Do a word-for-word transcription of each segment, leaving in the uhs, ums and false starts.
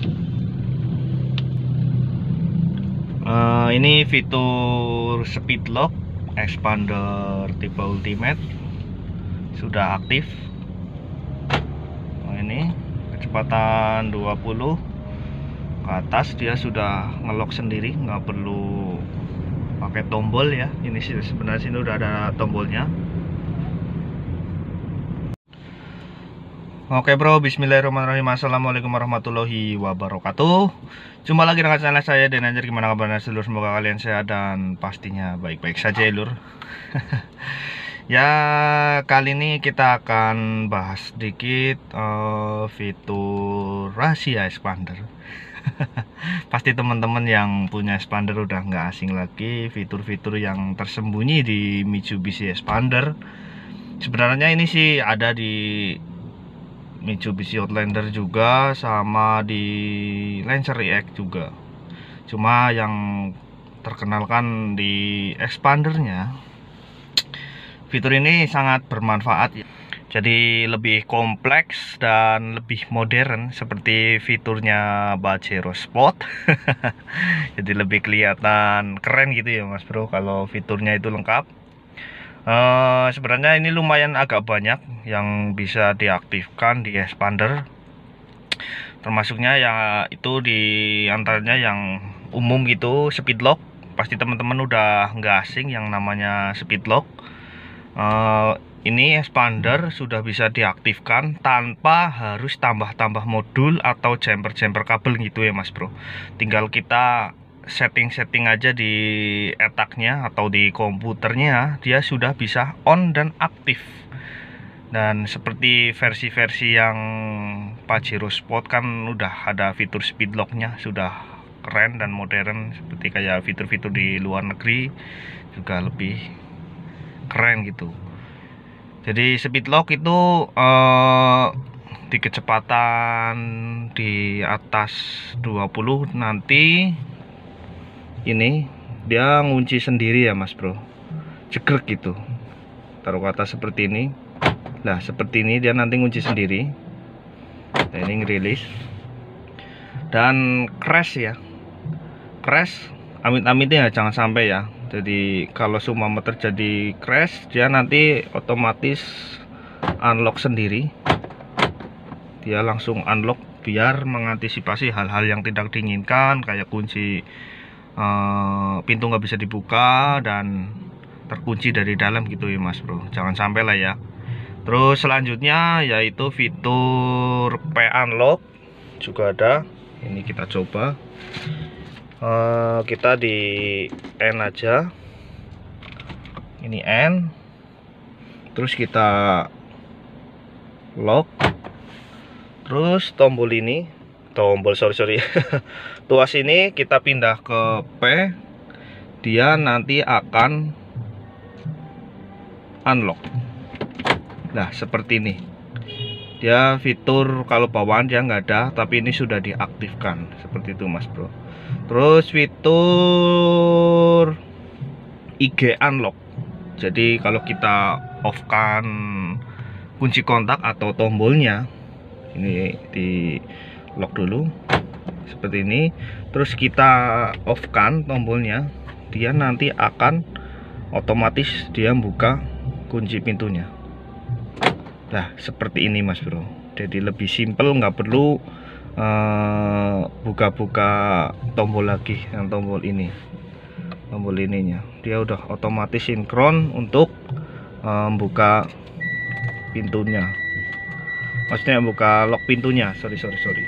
Uh, ini fitur speed lock expander tipe ultimate sudah aktif. Nah, ini kecepatan dua puluh ke atas dia sudah ngelock sendiri, nggak perlu pakai tombol ya. Ini sih sebenarnya sini udah ada tombolnya. Oke bro, bismillahirrahmanirrahim. Assalamualaikum warahmatullahi wabarakatuh. Jumpa lagi dengan channel saya Dan Anjir. Gimana kabarnya seluruh, semoga kalian sehat dan pastinya baik-baik saja ya lur. Ya, kali ini kita akan bahas sedikit uh, fitur rahasia expander. Pasti teman-teman yang punya expander udah nggak asing lagi fitur-fitur yang tersembunyi di Mitsubishi Expander. Sebenarnya ini sih ada di Mitsubishi Outlander juga, sama di Lancer E X juga. Cuma yang terkenalkan di expandernya, fitur ini sangat bermanfaat ya. Jadi lebih kompleks dan lebih modern seperti fiturnya Pajero Sport. Jadi lebih kelihatan keren gitu ya Mas Bro kalau fiturnya itu lengkap. Uh, sebenarnya ini lumayan agak banyak yang bisa diaktifkan di expander, termasuknya ya itu di antaranya yang umum gitu, speed lock. Pasti teman-teman udah nggak asing yang namanya speed lock. Uh, ini expander sudah bisa diaktifkan tanpa harus tambah-tambah modul atau jumper-jumper kabel gitu ya Mas Bro. Tinggal kita setting-setting aja di etaknya atau di komputernya, dia sudah bisa on dan aktif. Dan seperti versi-versi yang Pajero Sport kan udah ada fitur speed locknya, sudah keren dan modern seperti kayak fitur-fitur di luar negeri, juga lebih keren gitu. Jadi speed lock itu eh, di kecepatan di atas dua puluh nanti ini dia ngunci sendiri ya Mas Bro, cekrek gitu, taruh kata seperti ini. Nah seperti ini dia nanti ngunci sendiri. Nah, ini ngerilis dan crash ya, crash amit-amit ya, jangan sampai ya. Jadi kalau seumpama terjadi crash, dia nanti otomatis unlock sendiri, dia langsung unlock biar mengantisipasi hal-hal yang tidak diinginkan kayak kunci Uh, pintu nggak bisa dibuka dan terkunci dari dalam gitu ya Mas Bro, jangan sampai lah ya. Terus selanjutnya yaitu fitur P unlock juga ada. Ini kita coba, uh, kita di N aja, ini N, terus kita lock, terus tombol ini tombol sorry sorry tuas ini kita pindah ke P, dia nanti akan unlock. Nah seperti ini, dia fitur kalau bawaan dia nggak ada, tapi ini sudah diaktifkan seperti itu Mas Bro. Terus fitur I G unlock, jadi kalau kita off kan kunci kontak atau tombolnya, ini di lock dulu seperti ini, terus kita off kan tombolnya, dia nanti akan otomatis dia buka kunci pintunya. Nah seperti ini Mas Bro, jadi lebih simple, nggak perlu buka-buka uh, tombol lagi. Yang tombol ini, tombol ininya dia udah otomatis sinkron untuk uh, buka pintunya, maksudnya buka lock pintunya, sorry sorry sorry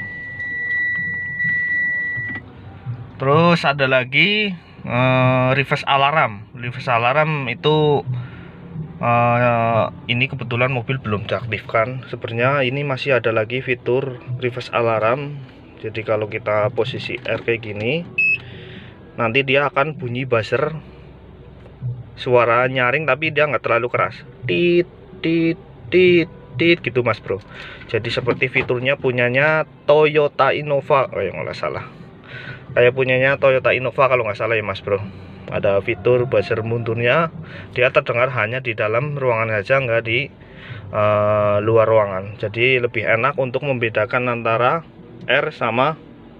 Terus ada lagi uh, reverse alarm. Reverse alarm itu uh, ini kebetulan mobil belum diaktifkan. Sebenarnya ini masih ada lagi fitur reverse alarm. Jadi kalau kita posisi R kayak gini, nanti dia akan bunyi buzzer, suara nyaring tapi dia nggak terlalu keras, tit tit tit tit gitu Mas Bro. Jadi seperti fiturnya punyanya Toyota Innova, oh ya nggak salah, kayak punyanya Toyota Innova kalau nggak salah ya Mas Bro. Ada fitur buzzer mundurnya, dia terdengar hanya di dalam ruangan saja, nggak di uh, luar ruangan. Jadi lebih enak untuk membedakan antara R sama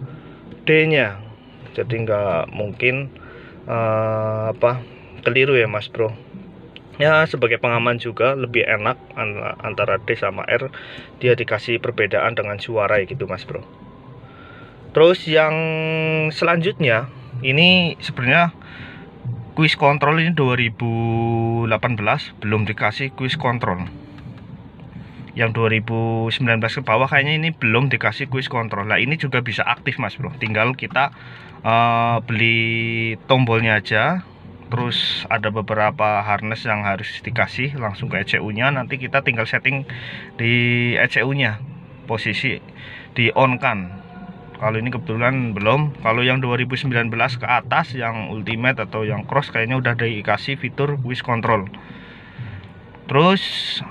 D-nya, jadi nggak mungkin uh, apa keliru ya Mas Bro. Ya sebagai pengaman juga lebih enak antara D sama R, dia dikasih perbedaan dengan suara gitu Mas Bro. Terus yang selanjutnya ini sebenarnya quiz control, ini dua ribu delapan belas belum dikasih quiz control. Yang dua ribu sembilan belas ke bawah kayaknya ini belum dikasih quiz control. Nah ini juga bisa aktif Mas Bro, tinggal kita uh, beli tombolnya aja. Terus ada beberapa harness yang harus dikasih langsung ke E C U nya, nanti kita tinggal setting di E C U nya posisi di on kan. Kalau ini kebetulan belum. Kalau yang dua ribu sembilan belas ke atas yang ultimate atau yang cross kayaknya udah dikasih fitur quiz control. Terus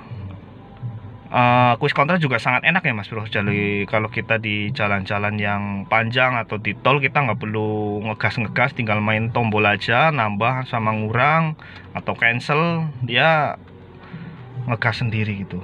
Uh, quiz control juga sangat enak ya Mas Bro. Jadi kalau kita di jalan-jalan yang panjang atau di tol, kita nggak perlu ngegas-ngegas, tinggal main tombol aja, nambah sama ngurang atau cancel, dia ngegas sendiri gitu.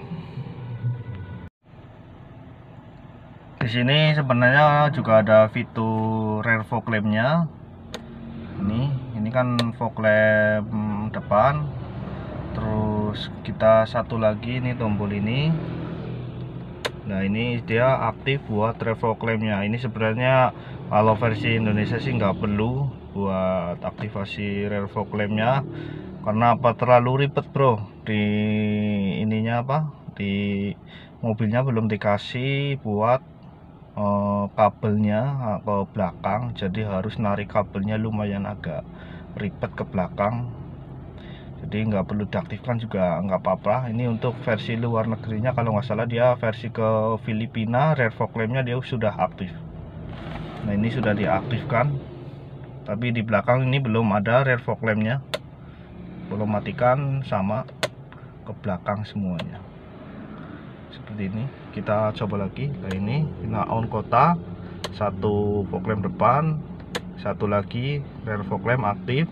Di sini sebenarnya juga ada fitur rear fog lamp-nya. Ini, ini kan fog lamp depan. Terus kita satu lagi ini tombol ini. Nah ini dia aktif buat rear fog lamp-nya. Ini sebenarnya kalau versi Indonesia sih nggak perlu buat aktivasi rear fog lamp-nya, karena apa, terlalu ribet bro. Di ininya apa, di mobilnya belum dikasih buat uh, kabelnya ke belakang, jadi harus narik kabelnya lumayan agak ribet ke belakang. Jadi nggak perlu diaktifkan juga nggak apa-apa. Ini untuk versi luar negerinya, kalau nggak salah dia versi ke Filipina, rear fog lamp-nya dia sudah aktif. Nah ini sudah diaktifkan, tapi di belakang ini belum ada rear fog lamp-nya, belum matikan sama ke belakang semuanya. Seperti ini, kita coba lagi. Nah ini kita on kota, satu fog lamp depan, satu lagi rear fog lamp aktif.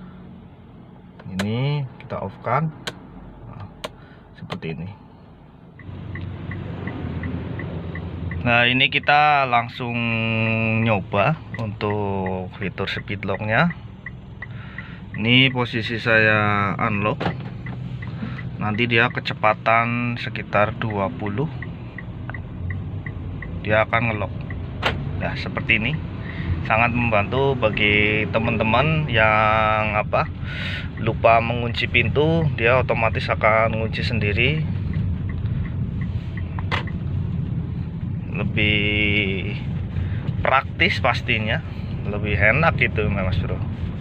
Ini kita off kan, nah, seperti ini. Nah ini kita langsung nyoba untuk fitur speed lock-nya. Ini posisi saya unlock, nanti dia kecepatan sekitar dua puluh, dia akan ngelock. Nah seperti ini, sangat membantu bagi teman-teman yang apa lupa mengunci pintu, dia otomatis akan mengunci sendiri. Lebih praktis pastinya, lebih enak gitu Mas Bro.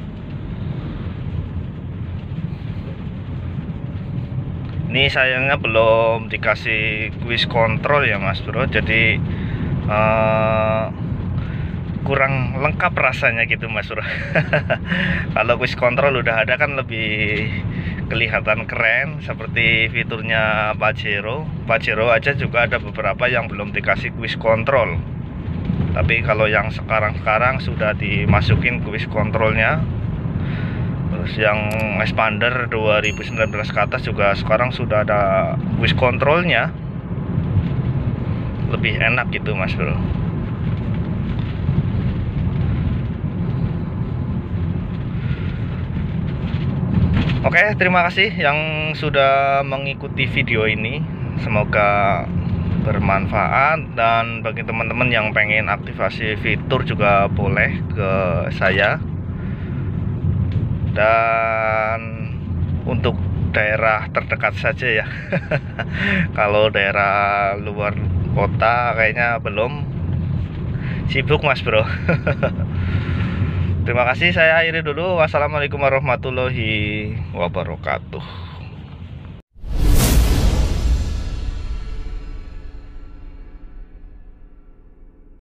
Ini sayangnya belum dikasih quiz control ya Mas Bro, jadi uh, kurang lengkap rasanya gitu Mas Bro. Kalau quiz control udah ada kan lebih kelihatan keren, seperti fiturnya Pajero. Pajero aja juga ada beberapa yang belum dikasih quiz control, tapi kalau yang sekarang-sekarang sudah dimasukin quiz controlnya. Terus yang Expander dua ribu sembilan belas ke atas juga sekarang sudah ada quiz controlnya, lebih enak gitu Mas Bro. Oke, terima kasih yang sudah mengikuti video ini. Semoga bermanfaat, dan bagi teman-teman yang pengen aktivasi fitur juga boleh ke saya. Dan untuk daerah terdekat saja ya. Kalau daerah luar kota kayaknya belum, sibuk Mas Bro. Terima kasih, saya akhiri dulu. Wassalamualaikum warahmatullahi wabarakatuh.